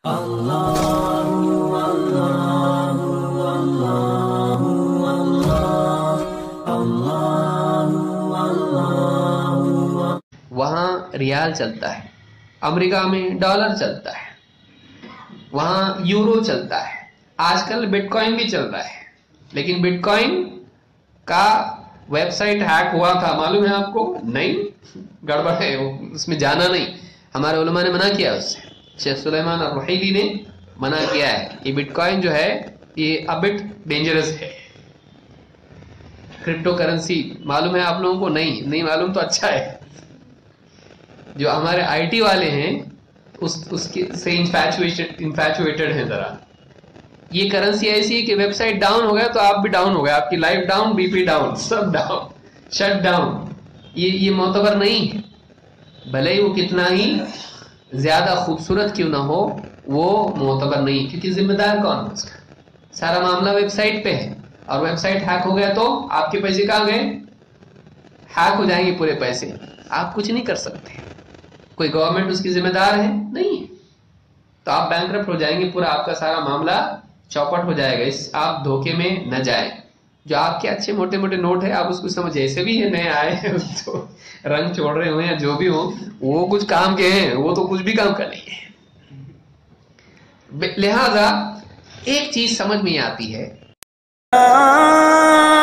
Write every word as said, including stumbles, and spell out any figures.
وہاں ریال چلتا ہے، امریکہ میں ڈالر چلتا ہے، وہاں یورو چلتا ہے، آج کل بٹ کوائن بھی چل رہا ہے، لیکن بٹ کوائن کا ویب سائٹ ہیک ہوا تھا، معلوم ہے آپ کو؟ نہیں، گڑبڑ ہے، اس میں جانا نہیں، ہمارے علماء نے منع کیا اس سے، شیخ سلیمان الرحیلی نے منع کیا ہے کہ بٹ کوائن جو ہے یہ ابٹ ڈینجرس ہے۔ کرپٹو کرنسی معلوم ہے آپ لوگوں کو؟ نہیں نہیں معلوم تو اچھا ہے، جو ہمارے آئی ٹی والے ہیں اس اس کے سے انفیچویٹڈ ہیں ذرا۔ یہ کرنسی ایسی ہے کہ ویب سائٹ ڈاؤن ہو گیا تو آپ بھی ڈاؤن ہو گیا، آپ کی life down, B P down, سب ڈاؤن، شٹ ڈاؤن۔ یہ یہ معتبر نہیں ہے، بھلے ہی وہ کتنا ہی زیادہ خوبصورت کیوں نہ ہو، وہ معتبر نہیں، کیونکہ ذمہ دار کون ہے اس کا؟ سارا معاملہ ویب سائٹ پہ ہے، اور ویب سائٹ ہیک ہو گیا تو آپ کے پیسے کہاں گئے؟ ہیک ہو جائیں گے پورے پیسے، آپ کچھ نہیں کر سکتے۔ کوئی گورنمنٹ اس کی ذمہ دار ہے؟ نہیں، تو آپ بینکرپٹ ہو جائیں گے، پورا آپ کا سارا معاملہ چوپٹ ہو جائے گا۔ اس آپ دھوکے میں نہ جائیں۔ جو آپ کے اچھے موٹے موٹے نوٹ ہیں آپ اس کو سمجھ، ایسے بھی ہے نئے آئے ہیں تو رنگ چھوڑ رہے ہوئے یا جو بھی ہو، وہ کچھ کام کے ہیں، وہ تو کچھ بھی کام کا نہیں ہے۔ لہذا ایک چیز سمجھ میں آتی ہے،